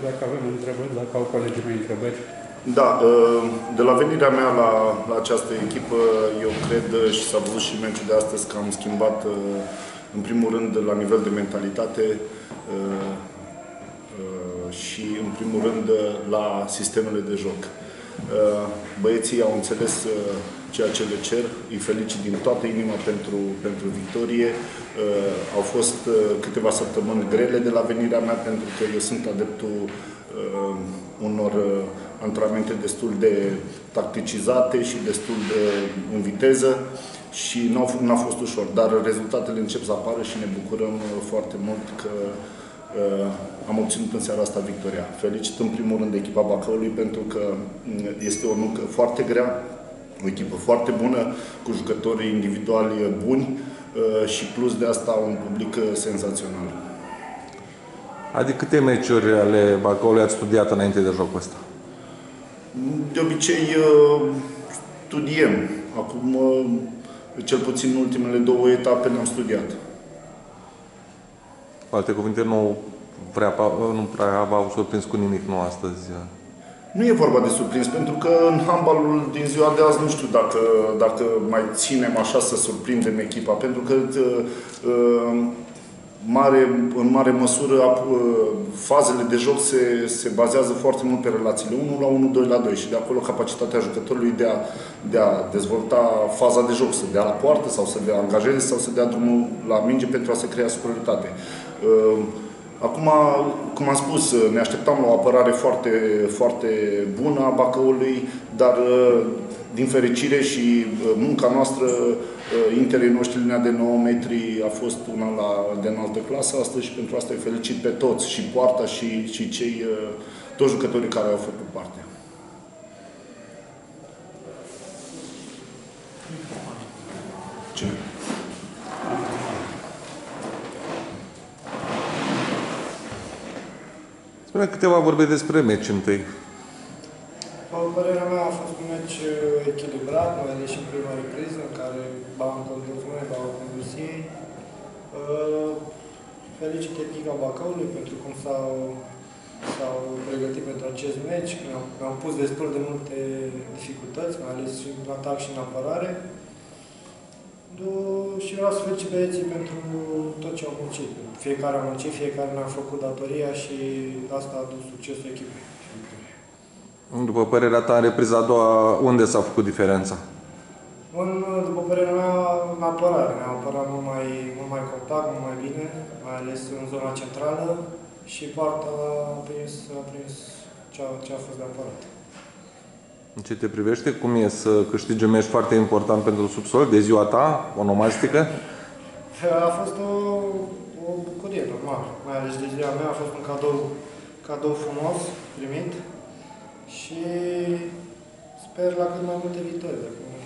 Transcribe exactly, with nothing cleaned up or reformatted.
dacă avem întrebări, dacă au colegii mei întrebări. Da, de la venirea mea la, la această echipă, eu cred, și s-a văzut și meciul de astăzi, că am schimbat, în primul rând, la nivel de mentalitate și, în primul rând, la sistemele de joc. Băieții au înțeles ceea ce le cer, îi felicit din toată inima pentru, pentru victorie. Au fost câteva săptămâni grele de la venirea mea, pentru că eu sunt adeptul unor antrenamente destul de tacticizate și destul de în viteză și nu a fost ușor, dar rezultatele încep să apară și ne bucurăm foarte mult că uh, am obținut în seara asta victoria. Felicit în primul rând echipa Bacăului pentru că este o muncă foarte grea, o echipă foarte bună, cu jucători individuali buni uh, și plus de asta un public senzațional. Adică câte meciuri ale Bacăului ați studiat înainte de jocul ăsta? De obicei studiem. Acum, cel puțin în ultimele două etape le-am studiat. Cu alte cuvinte, nu prea, nu prea v-au surprins cu nimic nou astăzi? Nu e vorba de surprins, pentru că în handbalul din ziua de azi nu știu dacă, dacă mai ținem așa să surprindem echipa, pentru că Mare, în mare măsură, fazele de joc se, se bazează foarte mult pe relațiile unu la unu, doi la doi și de acolo capacitatea jucătorului de a, de a dezvolta faza de joc, să dea la poartă sau să dea angajeze sau să dea drumul la minge pentru a se crea superioritate. Acum, cum am spus, ne așteptam la o apărare foarte, foarte bună a Bacăului, dar din fericire și munca noastră, interii noștri, linia de nouă metri a fost una la, de înaltă clasă astăzi și pentru asta îi felicit pe toți, și poarta și, și cei, toți jucătorii care au făcut parte. Ce? Spune câteva vorbe despre meci întâi. După părerea mea, a fost un meci echilibrat, mai ales și în prima repriză, în care ba am condus noi, ba au condus ei. Felicit echipa Bacăului pentru cum s-au pregătit pentru acest meci. Mi-au pus destul de multe dificultăți, mai ales și în atac și în apărare. Și vreau să felicit băieții pentru tot ce au muncit. Fiecare a muncit, fiecare ne-a făcut datoria și asta a dus succesul echipei. După părerea ta, în repriza a doua, unde s-a făcut diferența? În, după părerea mea, în apărare. Ne-am apărat mult mai, mult mai compact, mult mai bine, mai ales în zona centrală și partea a prins, a prins ce, a, ce a fost de apărat. În ce te privește, cum e să câștigi un meci foarte important pentru subsol, de ziua ta, onomastică? A fost o, o bucurie, normal. Mai ales de ziua mea a fost un cadou, cadou frumos primit și sper la cât mai multe victorii.